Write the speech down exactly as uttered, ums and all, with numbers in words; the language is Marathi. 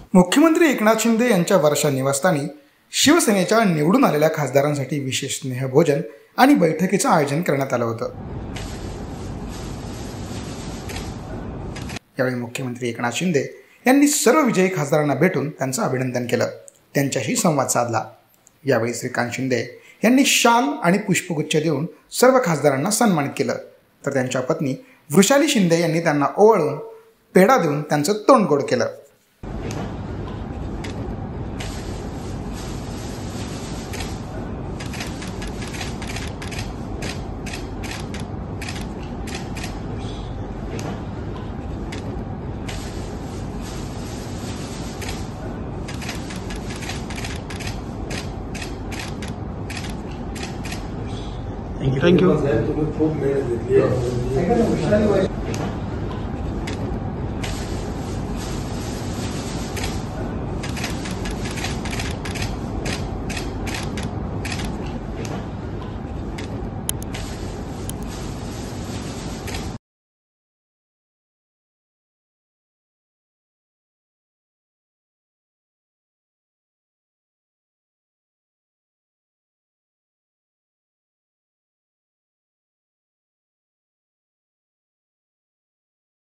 मुख्यमंत्री एकनाथ शिंदे यांच्या वर्षा निवासस्थानी शिवसेनेच्या निवडून आलेल्या खासदारांसाठी विशेष स्नेहभोजन आणि बैठकीचं आयोजन करण्यात आलं होतं। यावेळी मुख्यमंत्री एकनाथ शिंदे यांनी सर्व विजयी खासदारांना भेटून त्यांचं अभिनंदन केलं, त्यांच्याशी संवाद साधला। यावेळी श्रीकांत शिंदे यांनी शाल आणि पुष्पगुच्छ देऊन सर्व खासदारांना सन्मानित केलं, तर त्यांच्या पत्नी वृषाली शिंदे यांनी त्यांना ओवाळून पेढा देऊन त्यांचं तोंड गोड केलं। थँक्यू। तुम्ही खूप मेहनत घेतली।